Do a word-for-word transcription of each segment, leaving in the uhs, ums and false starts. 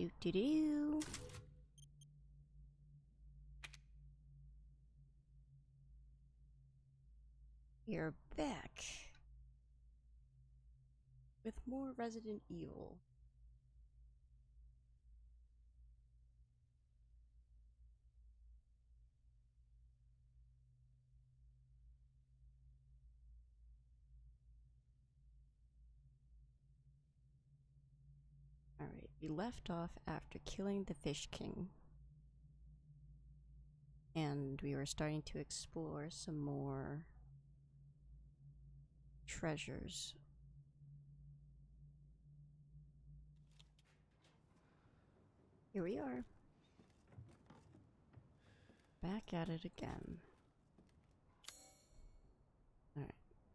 Do do do. You're back with more Resident Evil. Alright, we left off after killing the Fish King. And we were starting to explore some more treasures. Here we are. Back at it again. Alright.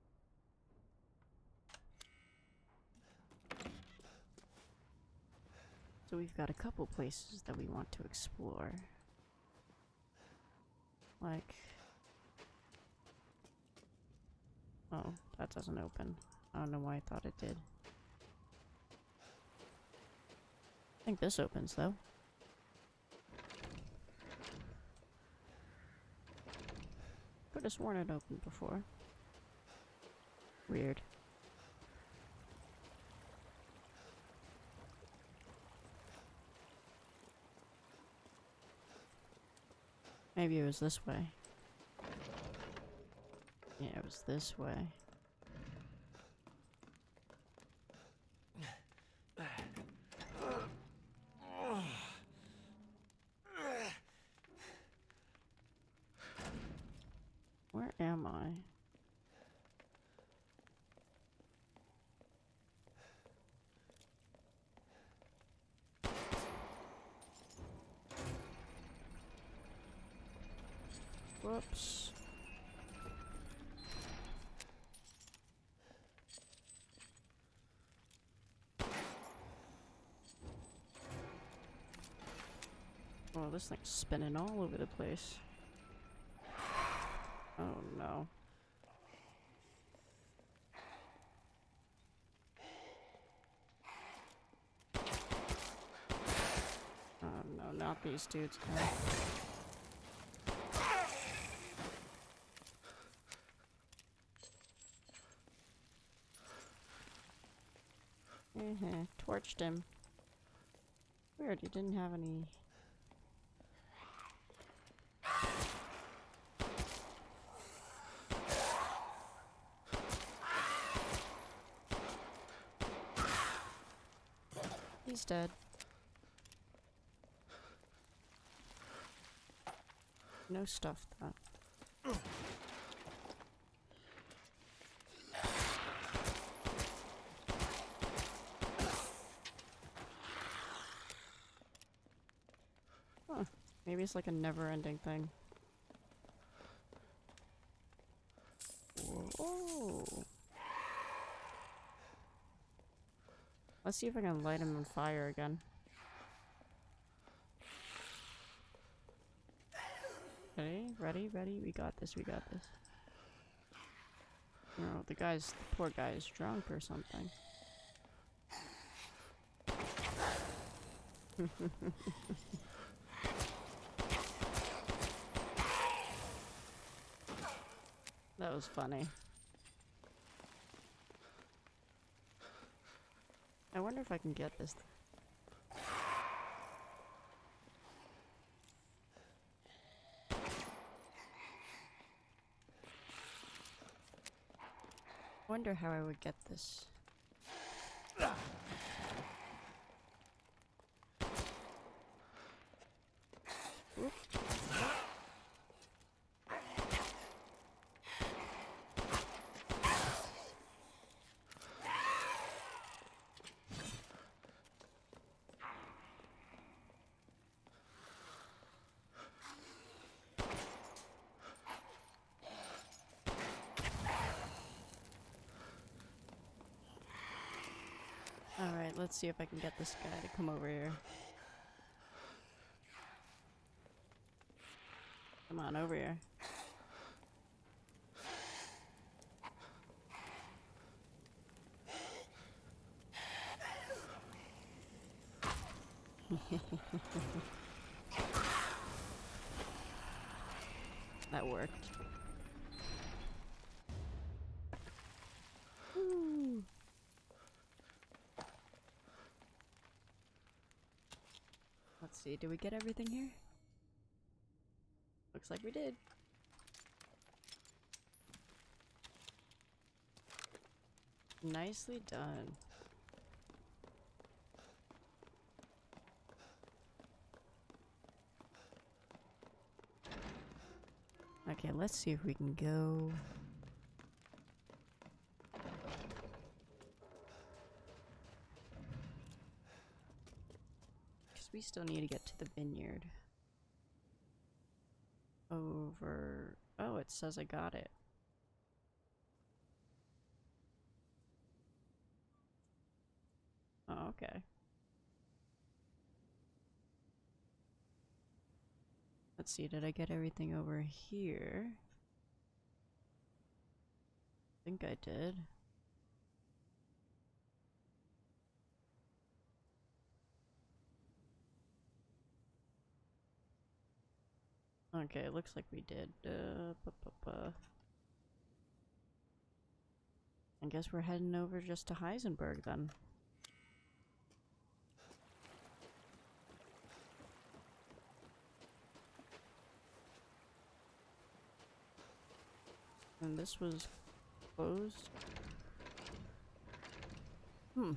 So we've got a couple places that we want to explore. Like... Oh, that doesn't open. I don't know why I thought it did. I think this opens, though. Could have sworn it opened before. Weird. Maybe it was this way. Yeah, it was this way. Where am I? Whoops. Oh, this thing's spinning all over the place. Oh no. Oh no, not these dudes again. Uh-huh, torched him. Weird, he didn't have any... He's dead. No stuff, though. Huh. Maybe it's like a never-ending thing. Whoa. Let's see if I can light him on fire again. Okay, ready, ready, we got this, we got this. No, the guy's, the poor guy is drunk or something. That was funny. I wonder if I can get this. Wonder how I would get this. Oop. Alright, let's see if I can get this guy to come over here. Come on, over here. That worked. Woo. Let's see, did we get everything here? Looks like we did. Nicely done. Okay, let's see if we can go. Because we still need to get to the vineyard. Over. Oh, it says I got it. Oh, okay. Let's see, did I get everything over here? I think I did. Okay, it looks like we did. Uh, bu bu bu. I guess we're heading over just to Heisenberg then. And this was closed? Hmm.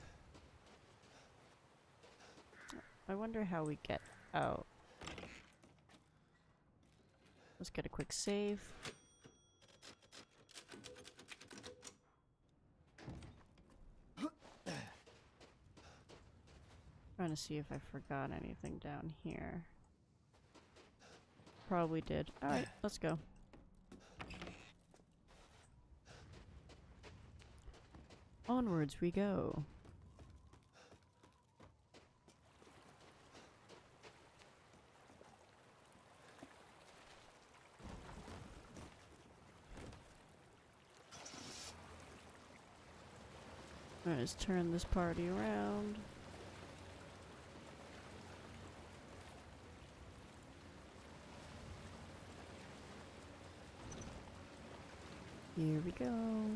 I wonder how we get out. Let's get a quick save. Trying to see if I forgot anything down here. Probably did. Alright, let's go. Onwards we go. Alright, let's turn this party around. Here we go.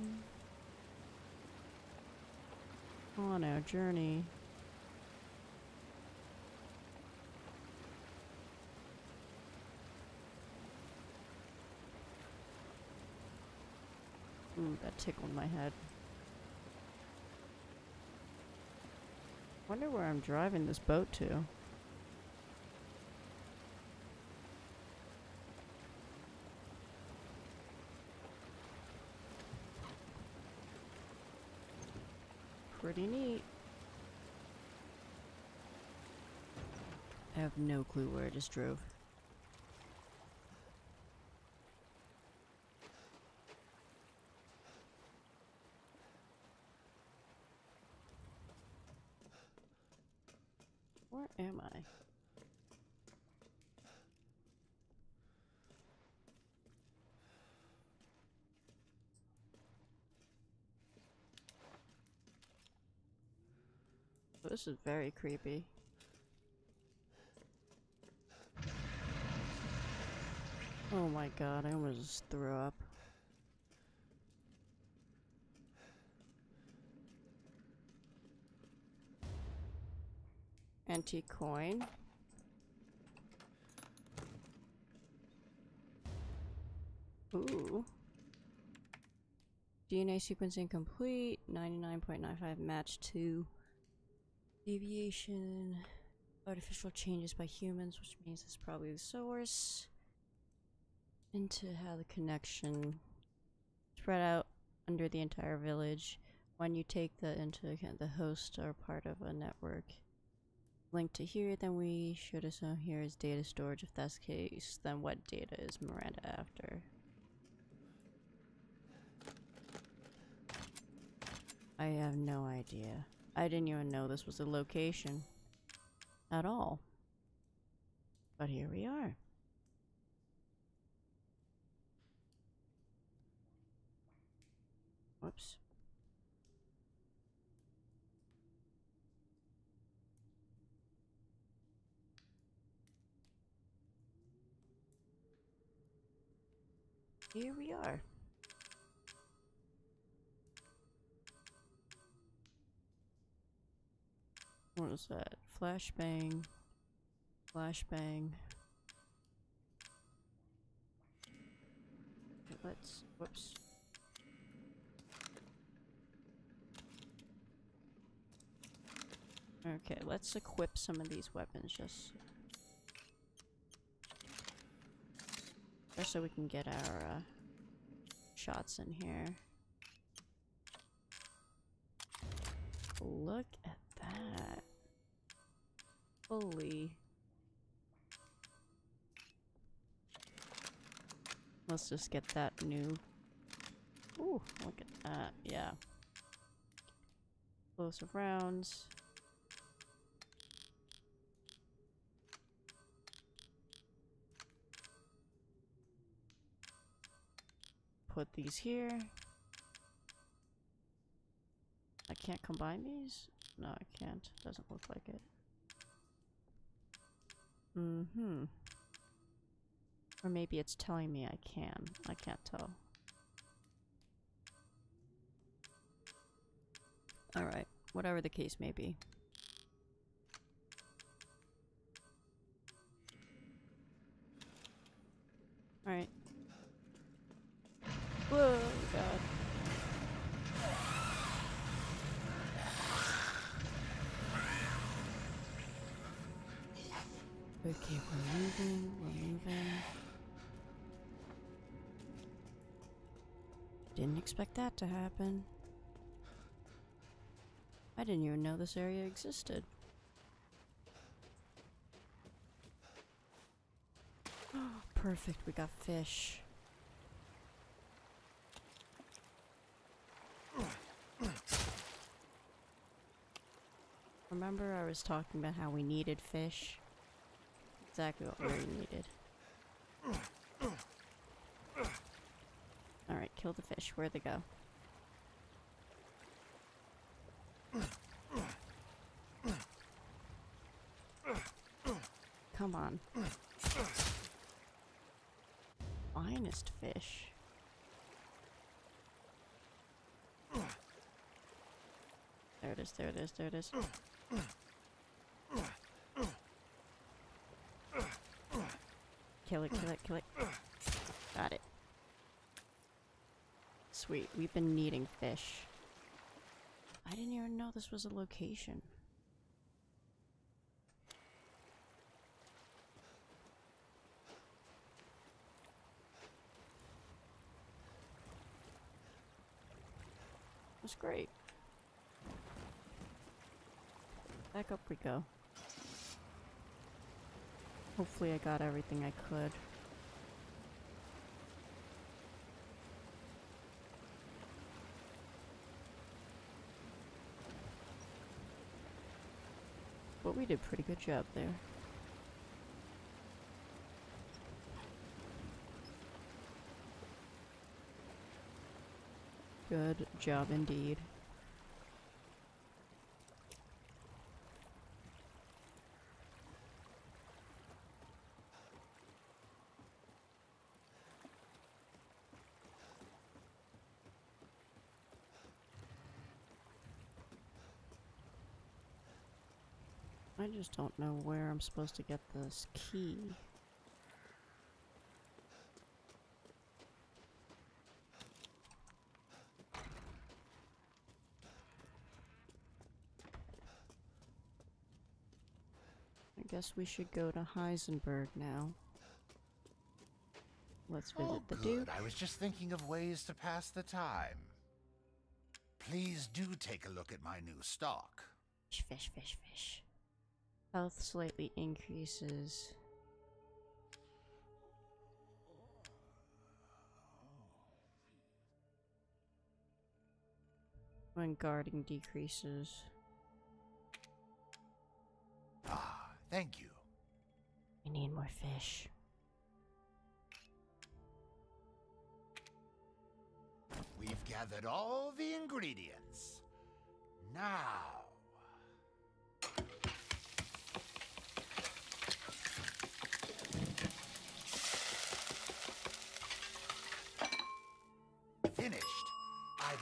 On our journey. Ooh, that tickled my head. Wonder where I'm driving this boat to. Pretty neat. I have no clue where I just drove. Where am I? This is very creepy. Oh my god, I almost threw up. Antique coin. Ooh. D N A sequencing complete. ninety-nine point nine five match to deviation. Artificial changes by humans, which means it's probably the source. Into how the connection spread out under the entire village. When you take that into account, the hosts are part of a network. Link to here, then we should assume here is data storage. If that's the case, then what data is Miranda after? I have no idea. I didn't even know this was a location at all. But here we are. Whoops. Here we are. What was that? Flashbang. Flashbang. Okay, let's. Whoops. Okay, let's equip some of these weapons just. Just so we can get our uh, shots in here. Look at that. Holy. Let's just get that new. Ooh, look at that. Yeah. Explosive rounds. Put these here. I can't combine these? No, I can't. Doesn't look like it. Mm-hmm. Or maybe it's telling me I can. I can't tell. Alright, whatever the case may be. Alright. Whoa, God. Okay, we're moving, we're moving. Didn't expect that to happen. I didn't even know this area existed. Perfect, we got fish. Remember I was talking about how we needed fish? Exactly what we needed. Alright, kill the fish. Where'd they go? Come on. Finest fish. There it is, there it is, there it is. Kill it, kill it, kill it. Got it. Sweet, we've been needing fish. I didn't even know this was a location. That's great. Back up we go. Hopefully I got everything I could. But we did a pretty good job there. Good job indeed. I just don't know where I'm supposed to get this key. I guess we should go to Heisenberg now. Let's visit Oh, the good. Duke. I was just thinking of ways to pass the time. Please do take a look at my new stock. Fish, fish, fish, fish. Health slightly increases. When guarding decreases. Ah, thank you. We need more fish. We've gathered all the ingredients. Now...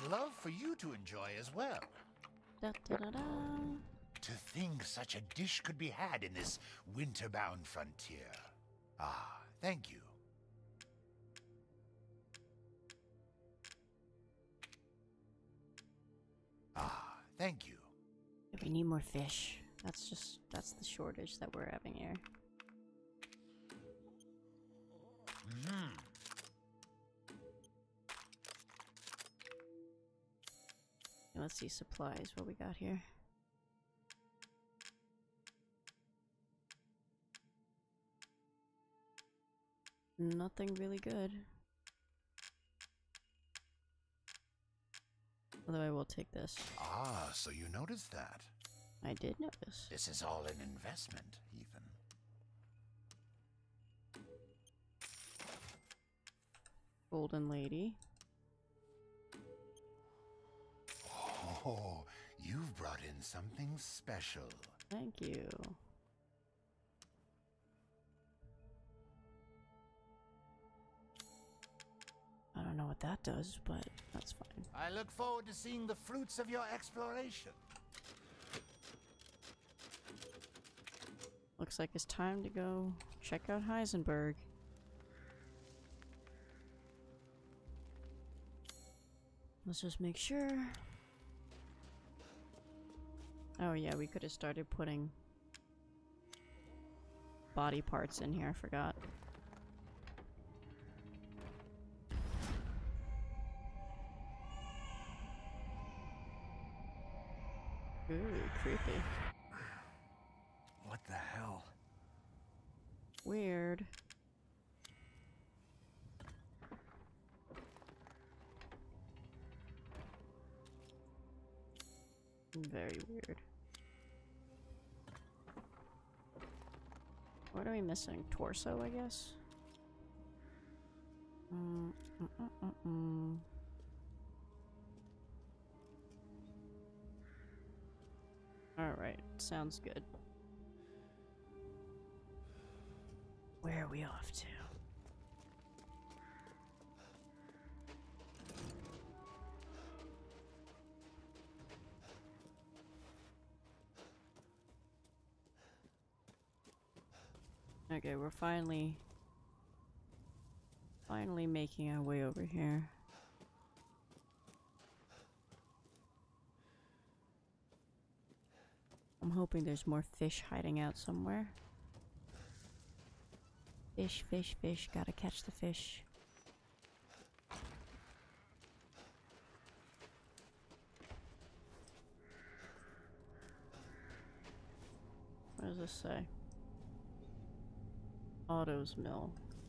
love for you to enjoy as well. Da, da, da, da. To think such a dish could be had in this winter-bound frontier. Ah, thank you. Ah, thank you. We need more fish. That's just, that's the shortage that we're having here. Mm. Let's see supplies, what we got here. Nothing really good. Although I will take this. Ah, so you noticed that. I did notice. This is all an investment, Ethan. Golden Lady. Oh, you've brought in something special. Thank you. I don't know what that does, but that's fine. I look forward to seeing the fruits of your exploration. Looks like it's time to go check out Heisenberg. Let's just make sure. Oh yeah, we could have started putting body parts in here, I forgot. Ooh, creepy. What the hell? Weird. Very weird. What are we missing? Torso, I guess? Mm, mm, mm, mm, mm. Alright, sounds good. Where are we off to? Okay, we're finally finally making our way over here. I'm hoping there's more fish hiding out somewhere. Fish, fish, fish. Gotta catch the fish. What does this say? Otto's Mill.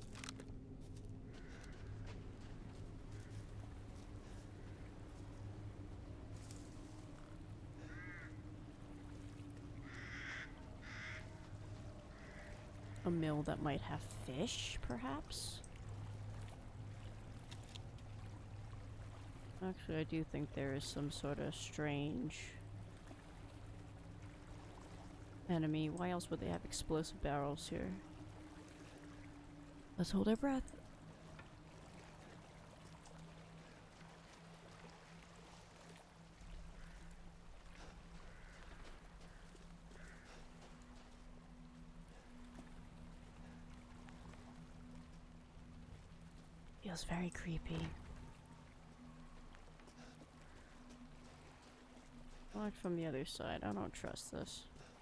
A mill that might have fish, perhaps? Actually, I do think there is some sort of strange enemy. Why else would they have explosive barrels here? Let's hold our breath. Feels very creepy. Locked from the other side. I don't trust this.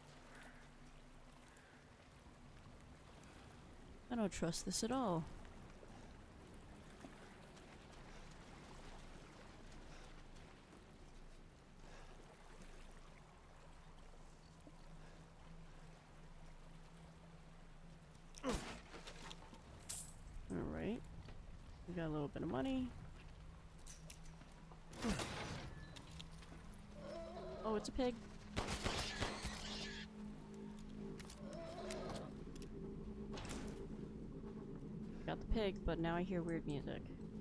I don't trust this at all. Alright. We got a little bit of money. Oh, it's a pig. Got the pig, but now I hear weird music.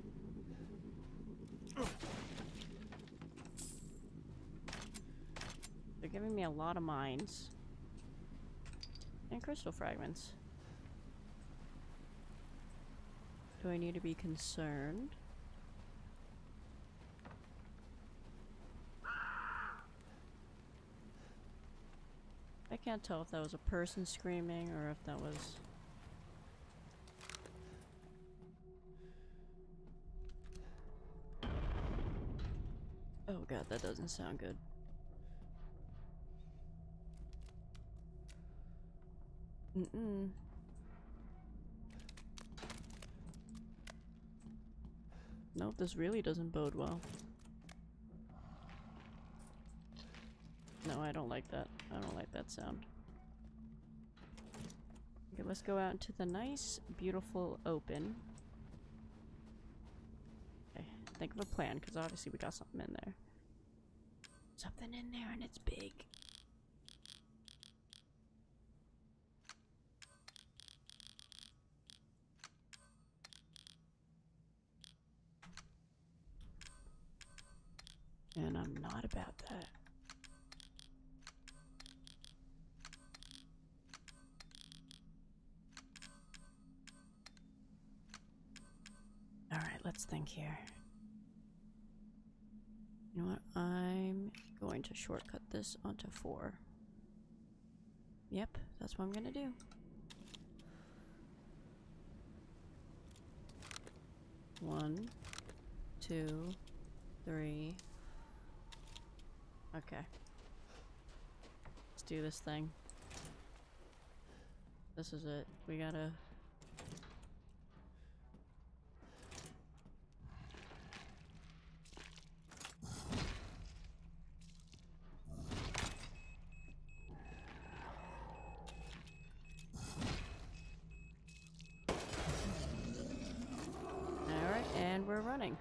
They're giving me a lot of mines. And crystal fragments. Do I need to be concerned? can't tell if that was a person screaming or if that was... Oh god, that doesn't sound good. Mm-mm. Nope, this really doesn't bode well. No, I don't like that. I don't like that sound. Okay, let's go out into the nice, beautiful open. Okay, think of a plan, because obviously we got something in there. Something in there and it's big. And I'm not about that. Alright, let's think here. You know what? I'm going to shortcut this onto four. Yep, that's what I'm gonna do. One, two, three. Okay. Let's do this thing. This is it. We gotta... Alright, and we're running.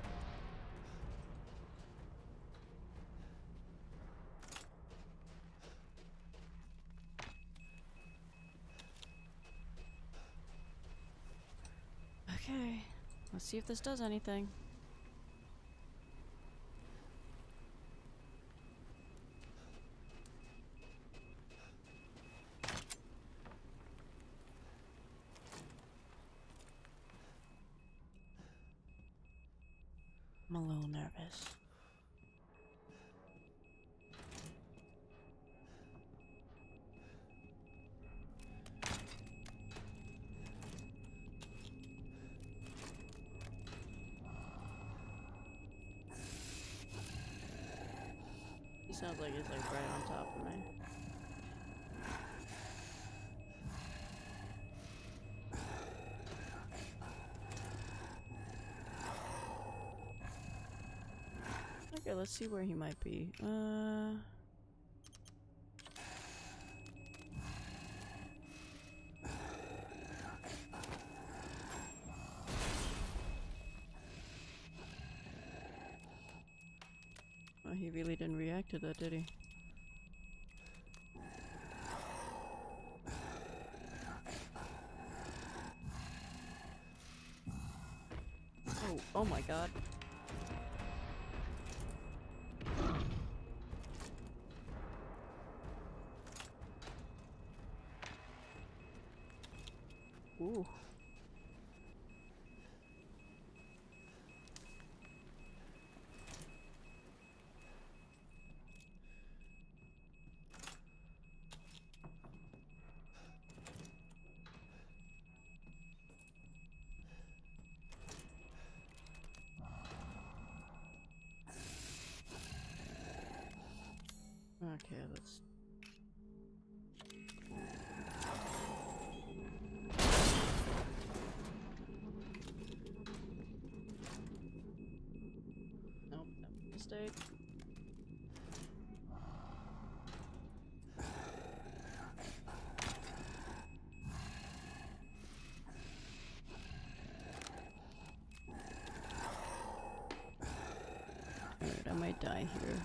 Okay, let's see if this does anything. I'm a little nervous. He sounds like he's like right on top of me. Okay, let's see where he might be. Uh... Well, he really didn't react to that, did he? Oh, oh my god. Ooh. Okay, let's... Nope, that was a mistake. Alright, I might die here.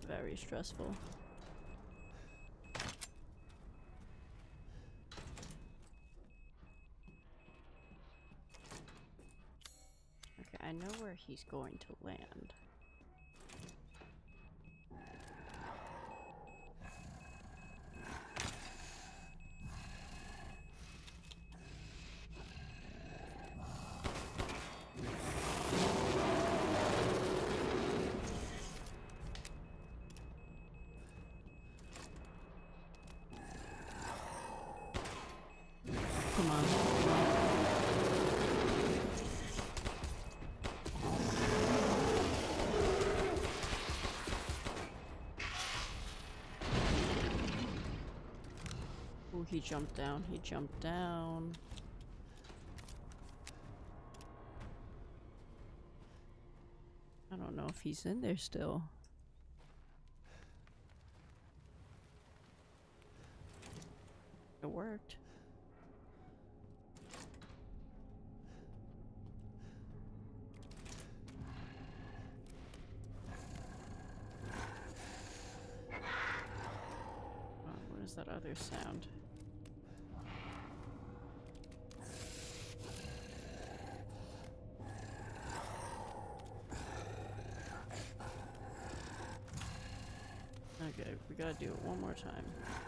very stressful. Okay, I know where he's going to land. Come on. Ooh, he jumped down. He jumped down. I don't know if he's in there still. It worked. That other sound. Okay, we gotta do it one more time.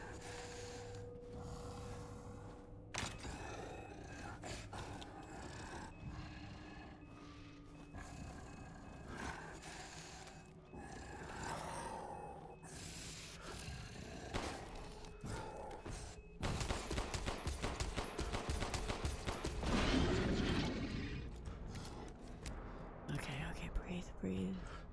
Breathe.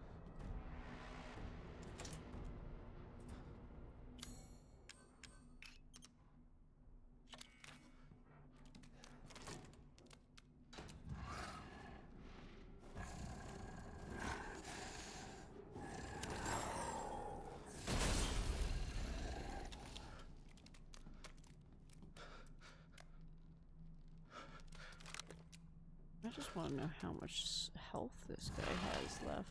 I just want to know how much health this guy has left.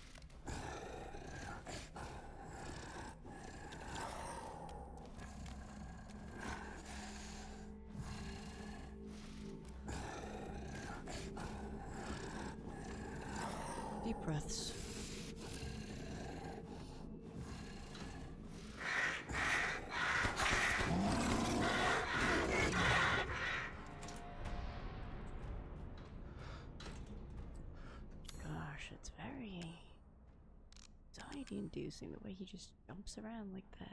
Deep breaths. Gosh, it's very anxiety-inducing the way he just jumps around like that.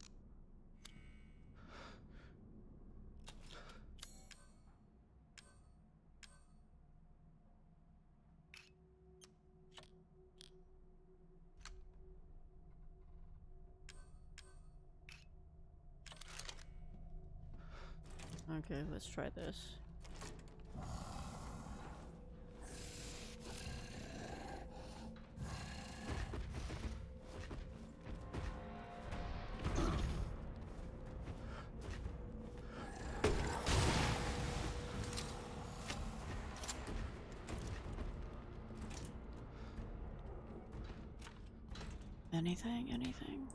Okay, let's try this. Anything? Anything?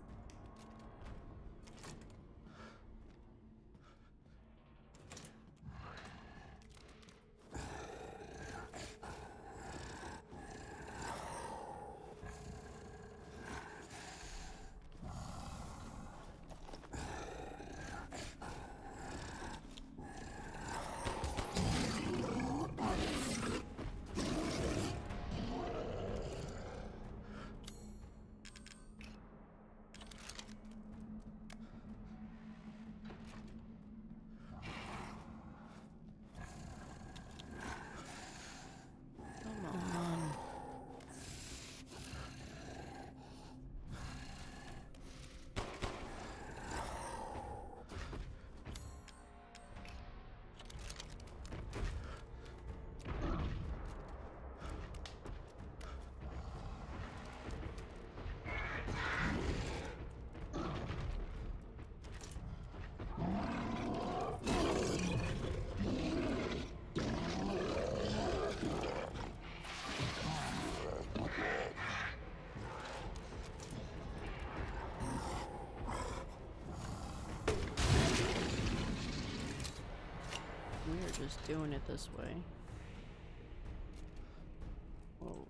just doing it this way. Whoa.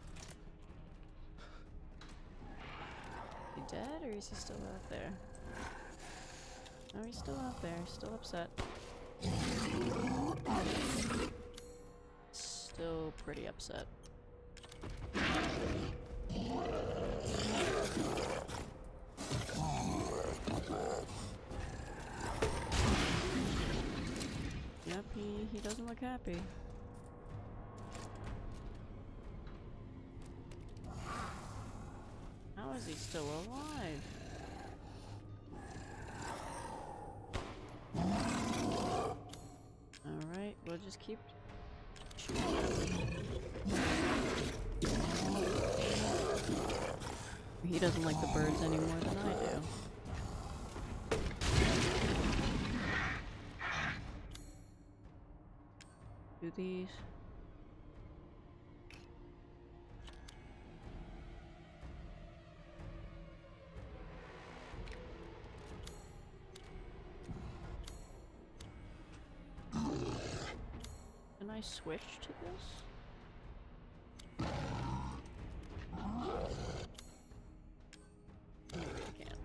Is he dead, or is he still out there? No, he's still out there. Still upset. Still pretty upset. Yep, he, he doesn't look happy. How is he still alive? Alright, we'll just keep shooting him. He doesn't like the birds any more than I do. Do these. Can I switch to this? No, I can't.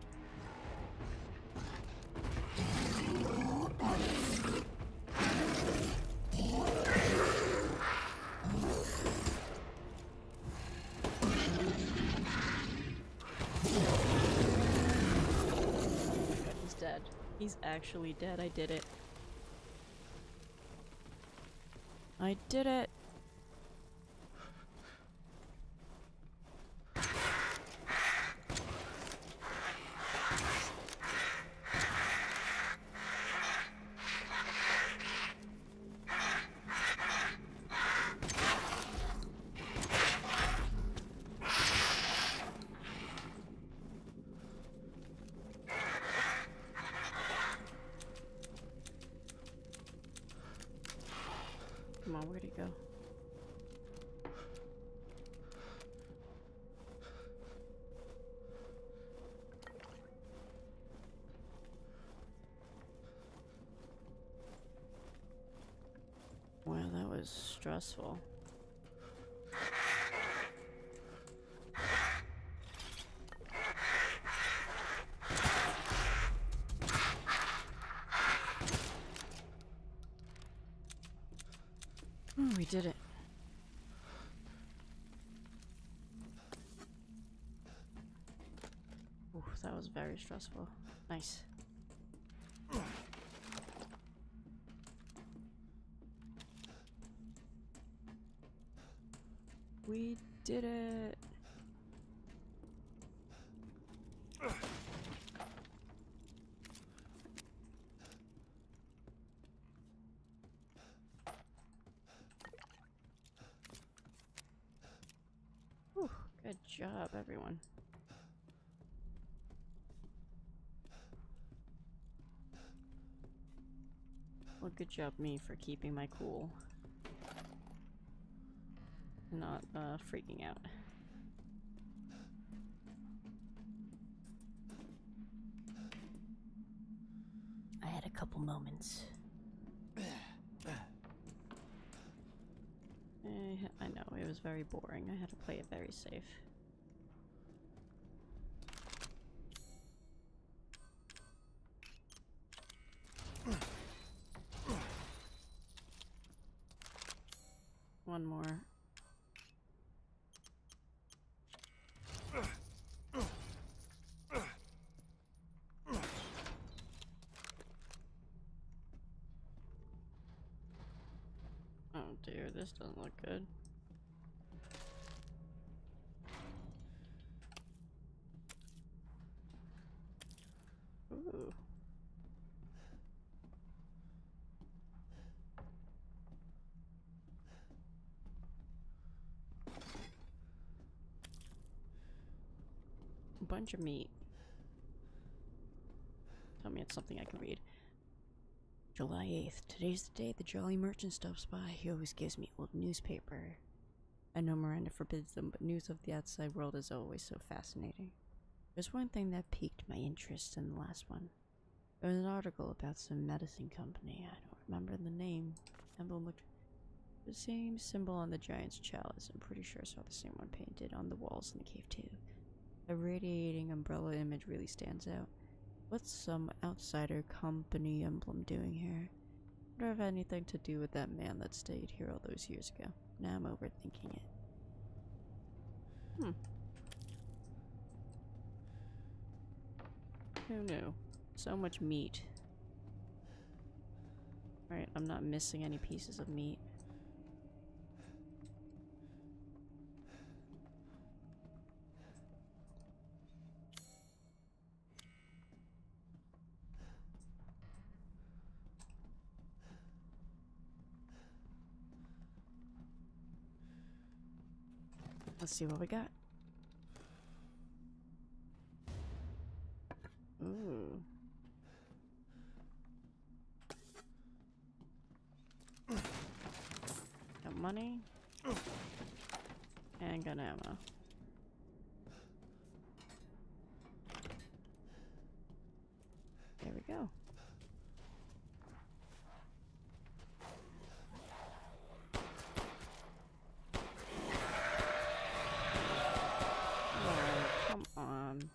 He's dead. He's actually dead. I did it. I did it! Come on, where'd he go? Wow, that was stressful. Oh, we did it. Ooh, that was very stressful. Nice. We did it. Whew, good job, everyone. Well, good job me for keeping my cool. Not uh, freaking out. I had a couple moments. eh, I know, it was very boring. I had to play it very safe. One more. Oh dear, this doesn't look good. Ooh. A bunch of meat. Tell me it's something I can read. July eighth. Today's the day the Jolly Merchant stops by. He always gives me old newspaper. I know Miranda forbids them, but news of the outside world is always so fascinating. There's one thing that piqued my interest in the last one. There was an article about some medicine company. I don't remember the name. Emblem looked the same symbol on the giant's chalice. I'm pretty sure I saw the same one painted on the walls in the cave too. The radiating umbrella image really stands out. What's some outsider company emblem doing here? Wonder if it had anything to do with that man that stayed here all those years ago. Now I'm overthinking it. Hmm. Who knew? So much meat. Right, I'm not missing any pieces of meat. Let's see what we got. Ooh. Got money. And gun ammo. There we go. Oh, come on.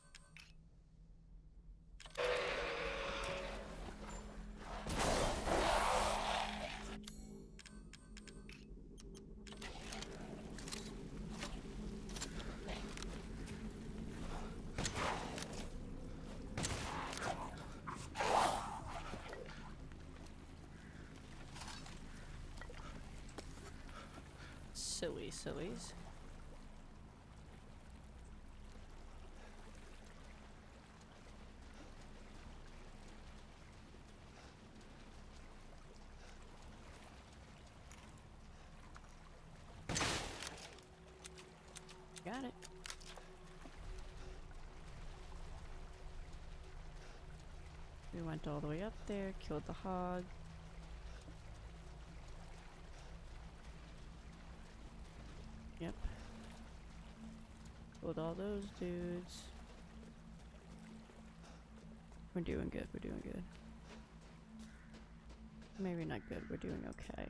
Silly sillies. Got it. We went all the way up there, killed the hog. Yep. Killed all those dudes. We're doing good, we're doing good. Maybe not good, we're doing okay.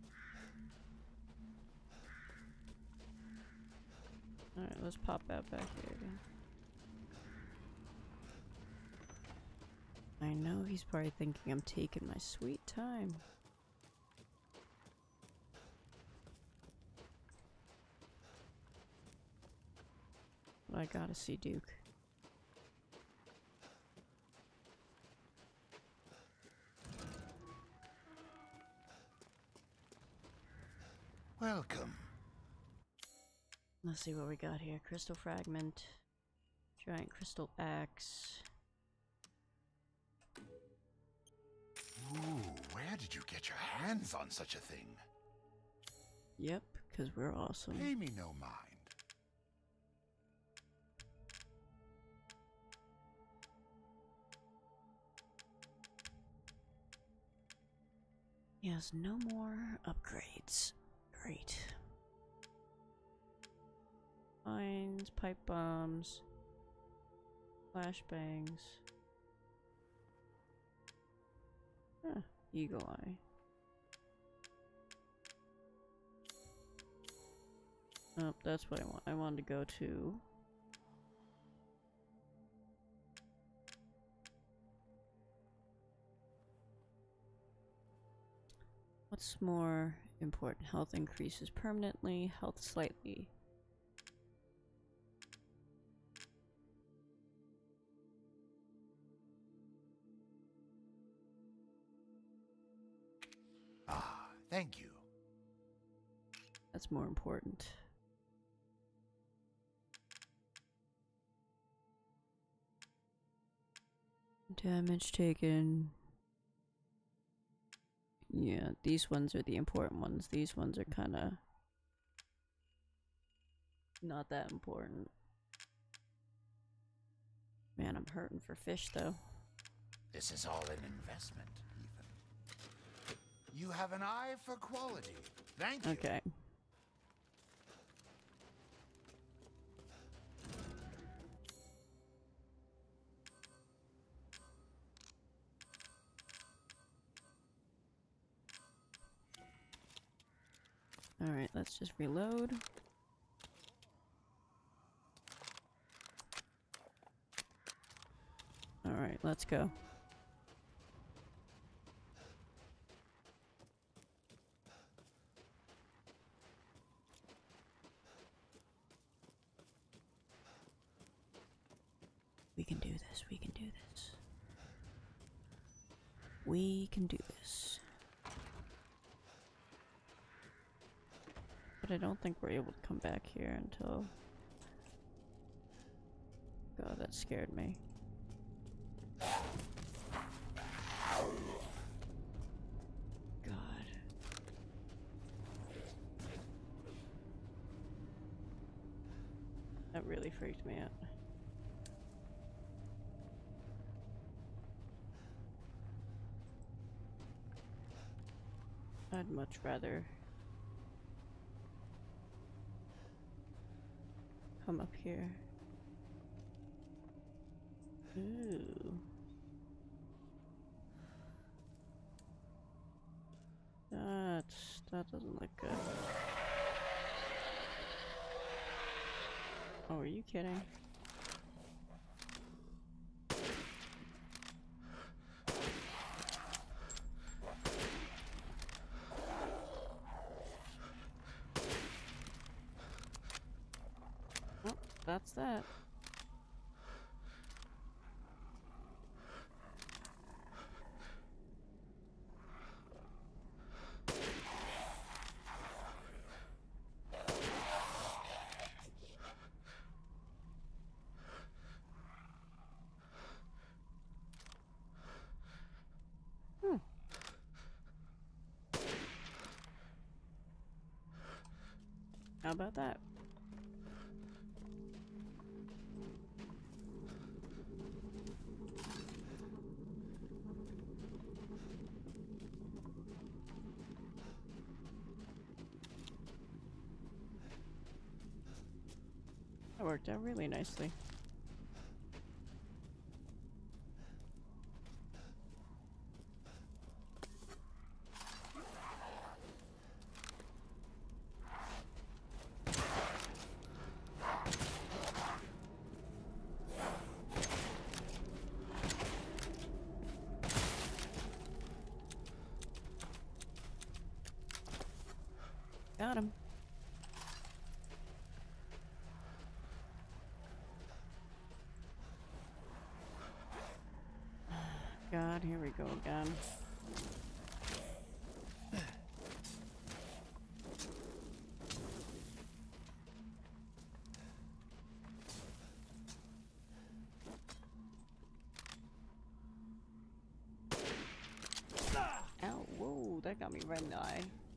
Alright, let's pop out back here again. I know he's probably thinking I'm taking my sweet time. But I gotta see Duke. Welcome. Let's see what we got here. Crystal fragment. Giant crystal axe. Ooh, where did you get your hands on such a thing? Yep, because we're awesome. Pay me no mind. He has no more upgrades. Great. Mines, pipe bombs, flashbangs. Huh, eagle eye. Oh, that's what I want. I wanted to go to. What's more important? Health increases permanently, health slightly. Ah, thank you. That's more important. Damage taken. Yeah, these ones are the important ones. These ones are kind of not that important. Man, I'm hurting for fish though. This is all an investment, Ethan. You have an eye for quality. Thank you. Okay. Alright, let's just reload. Alright, let's go. We can do this, we can do this. We can do this. But I don't think we're able to come back here until... God, that scared me. God. That really freaked me out. I'd much rather come up here. Ooh. That's, that doesn't look good. Oh, are you kidding? Oh, that's that. Hmm. How about that? That worked out really nicely. Got him. God, here we go again. Ow, whoa, that got me right in the eye.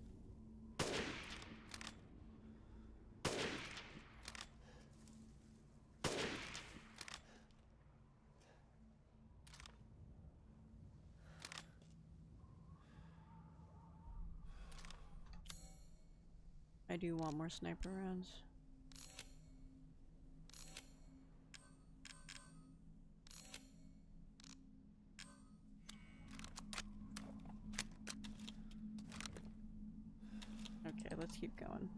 I do want more sniper rounds. Okay, let's keep going.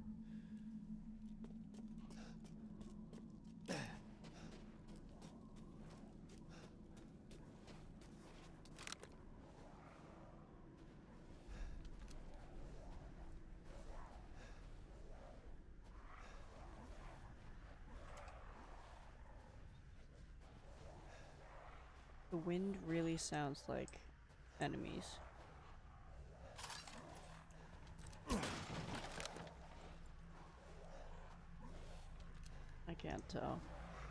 The wind really sounds like enemies. I can't tell.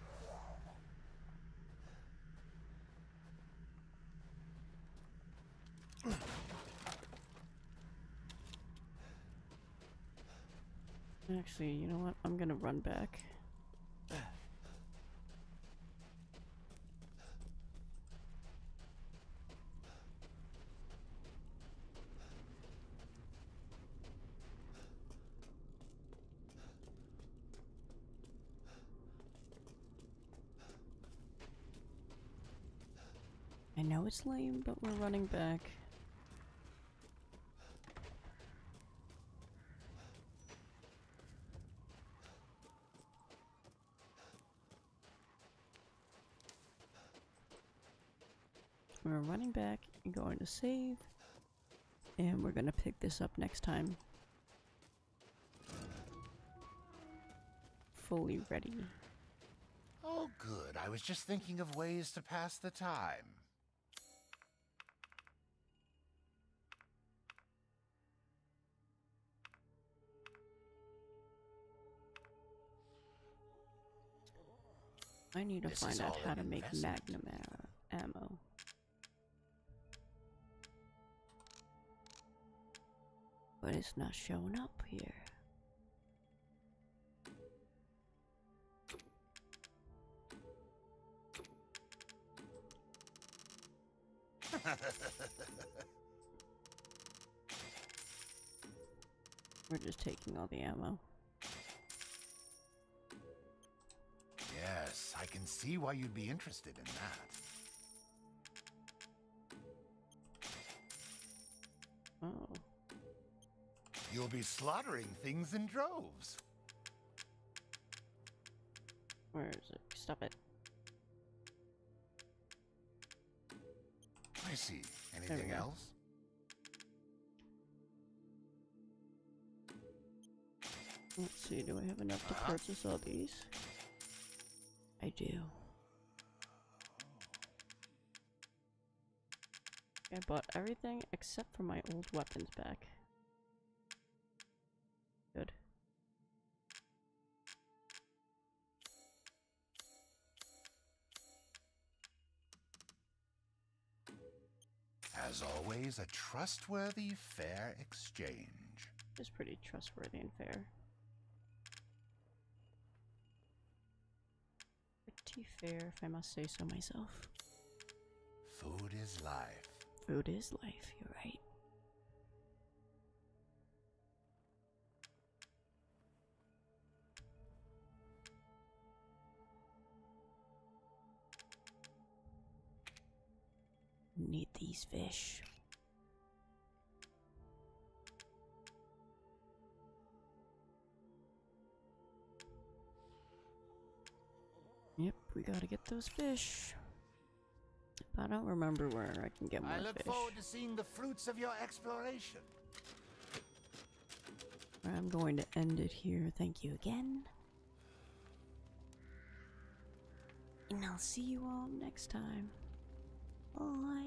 Actually, you know what? I'm gonna run back. I know it's lame, but we're running back. We're running back and going to save. And we're gonna pick this up next time. Fully ready. Oh, good. I was just thinking of ways to pass the time. I need to This find is out all how an to make investment. magnum a- ammo. But it's not showing up here. We're just taking all the ammo. Yes, I can see why you'd be interested in that. Oh. You'll be slaughtering things in droves. Where is it? Stop it. I see. There we Anything go. else? Let's see, do I have enough to Uh-huh. purchase all these? I do. I bought everything except for my old weapons back. Good. As always, a trustworthy, fair exchange. It's pretty trustworthy and fair. Pretty fair, if I must say so myself. Food is life. Food is life, you're right. Need these fish. Yep, we gotta get those fish. I don't remember where I can get more I look fish. forward to seeing the fruits of your exploration. I'm going to end it here. Thank you again. And I'll see you all next time. Bye.